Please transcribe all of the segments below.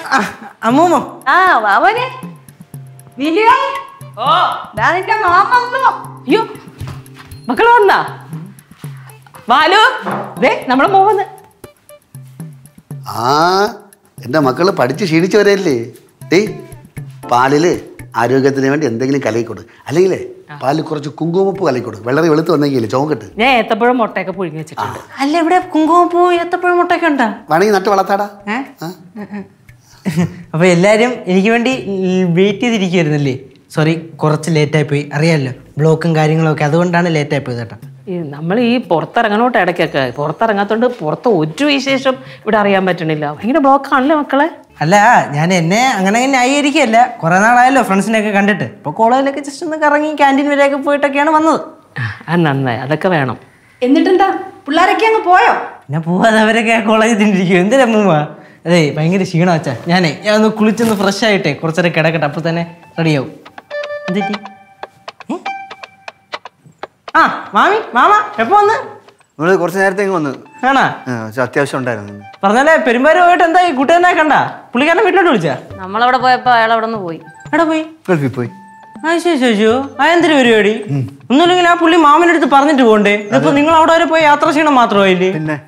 അമ്മൂമ്മ. വാവനെ അയ്യോ മക്കള് വന്നാ ബാലു നമ്മളെ മോന്ന്. എന്റെ മക്കള് പഠിച്ച് ക്ഷീണിച്ചവരല്ലേ. പാലില് ആരോഗ്യത്തിന് വേണ്ടി എന്തെങ്കിലും കലയിക്കൊടു, അല്ലെങ്കിലേ പാലിൽ കുറച്ച് കുങ്കുമപ്പൂ കലയിക്കൊടു. വെള്ളറി വെളുത്ത് വന്നെങ്കിലേ ചോങ്കട്ട്. ഞാൻ ഏത്തപ്പഴം മുട്ടയൊക്കെ പുഴുങ്ങി വെച്ചിട്ടുണ്ട്. അല്ല ഇവിടെ കുങ്കുമപ്പൂ ഏത്തപ്പഴം മുട്ടയൊക്കെ ഉണ്ടാ? വേണമെങ്കിൽ നട്ട് വളർത്താടാ. അപ്പൊ എല്ലാരും എനിക്ക് വേണ്ടി വെയിറ്റ് ചെയ്തിരിക്കുവായിരുന്നല്ലേ? സോറി, കുറച്ച് ലേറ്റായി പോയി. അറിയാമല്ലോ, ബ്ലോക്കും കാര്യങ്ങളൊക്കെ, അതുകൊണ്ടാണ് ലേറ്റായി പോയത് കേട്ടോ. നമ്മൾ ഈ പുറത്തിറങ്ങണോട്ട് ഇടയ്ക്കൊക്കെ പുറത്തിറങ്ങാത്തോണ്ട് പുറത്ത് ഒരു വിശേഷം ഇവിടെ അറിയാൻ പറ്റണില്ല. ഭയങ്കര ബ്ലോക്കാണല്ലേ മക്കളെ? അല്ല, ഞാൻ എന്നെ അങ്ങനെ ന്യായീകരിക്കുകയല്ല. കുറെ നാളായല്ലോ ഫ്രണ്ട്സിനെയൊക്കെ കണ്ടിട്ട്. ഇപ്പോൾ കോളേജിലൊക്കെ ജസ്റ്റ് ഒന്ന് കറങ്ങി ക്യാൻറ്റീൻ വരെയൊക്കെ പോയിട്ടൊക്കെയാണ് വന്നത്. നന്നായി, അതൊക്കെ വേണം. എന്നിട്ടെന്താ പിള്ളേരൊക്കെ അങ്ങ് പോയോ? ഞാൻ പോവാതെ അവരൊക്കെ കോളേജിൽ തിന്നിരിക്കും. എന്തിനാ മൂമ്മ? അതെ, ഭയങ്കര ക്ഷീണം വെച്ചാ. ഞാൻ ഒന്ന് കുളിച്ചൊന്ന് ഫ്രഷ് ആയിട്ടേ കുറച്ചേരം കിടക്കട്ടെ, അപ്പോൾ തന്നെ റെഡിയാവും. എന്തെറ്റി? ആ മാമി, മാമ എപ്പോ വന്ന്? നമ്മള് കുറച്ച് നേരത്തെ വന്ന്. ആണാ? അത്യാവശ്യം ഉണ്ടായിരുന്നു. പറഞ്ഞാലേ പെരുമ്പാര് പോയിട്ട് എന്തായി? കൂട്ടുകാരനെ കണ്ടാ? പുള്ളിക്കാരനെ വീട്ടിലോട്ട് വിളിച്ചാ? നമ്മളവിടെ പോയപ്പോ അയാൾ അവിടെ നിന്ന് പോയി. എവിടെ പോയി? ഗൾഫിൽ പോയി. ശോ, എന്തൊരു പരിപാടി? ഒന്നുമില്ലെങ്കിൽ ആ പുള്ളി മാമന്റെ അടുത്ത് പറഞ്ഞിട്ട് പോകണ്ടേ? ഇപ്പൊ നിങ്ങൾ അവിടെ വരെ പോയി യാത്ര ക്ഷീണം മാത്രമായില്ലേ? പിന്നെ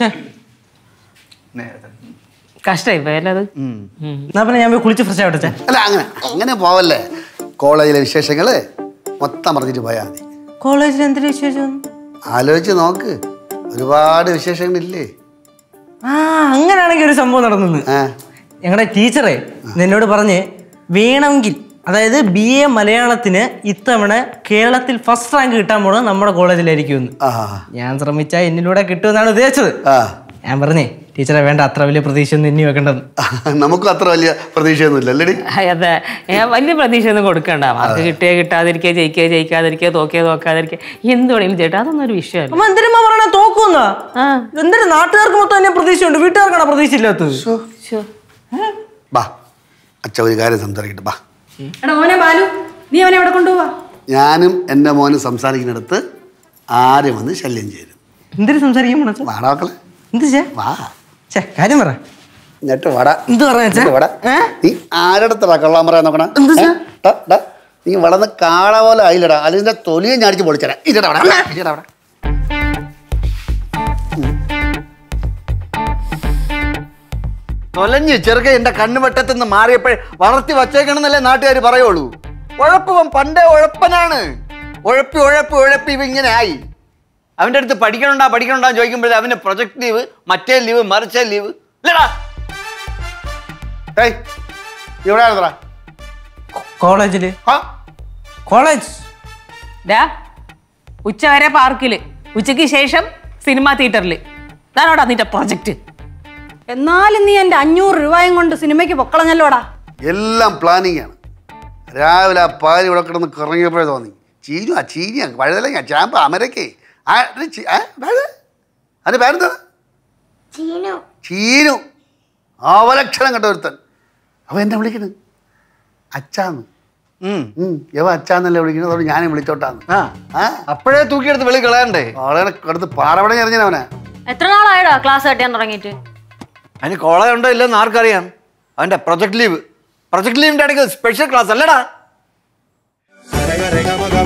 കഷ്ടായി പോയല്ലത്. എന്നാ പിന്നെ ഞാൻ പോയി കുളിച്ച് ഫ്രഷ് ആവട്ടെ. അല്ല, അങ്ങനെ പോവല്ലേ. കോളേജിലെ വിശേഷങ്ങള് മൊത്തം പറഞ്ഞിട്ട് പോയാൽ മതി. കോളേജിൽ എന്തൊരു വിശേഷം ആലോചിച്ച് നോക്ക്, ഒരുപാട് വിശേഷങ്ങളില്ലേ. അങ്ങനെയാണെങ്കിൽ ഒരു സംഭവം നടന്നു. ഞങ്ങളുടെ ടീച്ചറെ എന്നോട് പറഞ്ഞ് വേണമെങ്കിൽ, അതായത് BA മലയാളത്തിന് ഇത്തവണ കേരളത്തിൽ ഫസ്റ്റ് റാങ്ക് കിട്ടാൻ പോണത് നമ്മുടെ കോളേജിലായിരിക്കും. ഞാൻ ശ്രമിച്ചാൽ എന്നിലൂടെ കിട്ടുമെന്നാണ് ഉദ്ദേശിച്ചത്. ഞാൻ പറഞ്ഞേ ടീച്ചറെ വേണ്ട, അത്ര വലിയ പ്രതീക്ഷ ഒന്നും ഇനി വെക്കേണ്ടത്. നമുക്കും അത്ര വലിയ പ്രതീക്ഷയൊന്നും ഇല്ലല്ലേ? അതെ, ഞാൻ വലിയ പ്രതീക്ഷ ഒന്നും കൊടുക്കണ്ട. മാർക്ക് കിട്ടിയേ കിട്ടാതിരിക്കുക, ജയിക്കാതിരിക്കുക, തോക്കാതിരിക്കുക, എന്ത് വേണമെങ്കിലും ചേട്ടാ, അതൊന്നും ഒരു വിഷയമല്ല. എന്തിനാ പറയണ തോക്കുന്ന? എന്തിനാ നാട്ടുകാർക്ക് മൊത്തം തന്നെ പ്രതീക്ഷയുണ്ട്, വീട്ടുകാർക്കാണ് പ്രതീക്ഷ ഇല്ലാത്തത്? അച്ഛ ഒരു കാര്യം സംസാരിക്കട്ടെ. ബാ മോനെ ബാലു, നീ അവനെ എവിടെ കൊണ്ടുപോവാ? ഞാനും എൻ്റെ മോനും സംസാരിക്കുന്നിടത്ത് ആരും വന്ന് ശല്യം ചെയ്തു. എന്തിനു സംസാരിക്കാൻ വാടാക്കളെ? കാര്യം പറ. എന്നിട്ട് വട എന്ത് പറയാ? നീ ആരടത്തടാ കള്ളാൻ പറയാൻ നോക്കണ? നീ വളർന്ന് കാള പോലെ ആയില്ലടാ, അതിന്റെ തൊലിയെ ഞാടിച്ച് പൊളിച്ചടാ. ഇരടാ തൊലഞ്ഞ് ചെറുക്ക എന്റെ കണ്ണുവെട്ടത്തുനിന്ന് മാറിയപ്പോഴേ വളർത്തി വച്ചേക്കണമെന്നല്ലേ നാട്ടുകാർ പറയുള്ളൂ. ഉഴപ്പവൻ പണ്ടേ ഉഴപ്പനാണ്. ഉഴപ്പി ഇവ ഇങ്ങനെ ആയി. അവൻ്റെ അടുത്ത് പഠിക്കണുണ്ടാ ചോദിക്കുമ്പോഴേ അവന് പ്രൊജക്ട് ലീവ്, മറ്റേ ലീവ്, മറിച്ചേ ലീവ്. ഇല്ലടാ ഇവിടെ കോളേജില് കോളേജ് ഉച്ചവരെ പാർക്കില്, ഉച്ചയ്ക്ക് ശേഷം സിനിമ തിയേറ്ററില്. അതാണോടാ നിന്റെ പ്രൊജക്ട്? എന്നാലും നീ എൻ്റെ 500 രൂപയും കൊണ്ട് സിനിമയ്ക്ക് പൊക്കളഞ്ഞല്ലോടാ. എല്ലാം പ്ലാനിങ് ആണ്. രാവിലെ ആ പാല് ഇവിടെ കിടന്ന് കറങ്ങിയപ്പോഴേ തോന്നി ചീനിയാ വഴുതലങ്ങ ചാമ്പ അമരക്കേ. അതിന്റെ പേരെന്താണ്? ചീനു. അവലക്ഷണം കണ്ട ഒരുത്തൻ. അവൻ എന്നെ വിളിക്കണ് അച്ചാന്ന്. അച്ചാന്നല്ലേ വിളിക്കുന്നത്? അതുകൊണ്ട് ഞാനും വിളിച്ചോട്ടാന്ന്. അപ്പോഴേ തൂക്കിയെടുത്ത് വെളി കളയണ്ടേ? അവളെ അടുത്ത് പാറവട എറിഞ്ഞ അവനെ. എത്ര നാളായടാ ക്ലാസ് കെട്ടിയാൻ തുടങ്ങിയിട്ട്? അതിന് കോളേജ് ഉണ്ടോ ഇല്ലെന്ന് ആർക്കറിയാം? അവന്റെ പ്രൊജക്ട് ലീവിന്റെ ഇടയ്ക്ക് സ്പെഷ്യൽ ക്ലാസ് അല്ലടാ.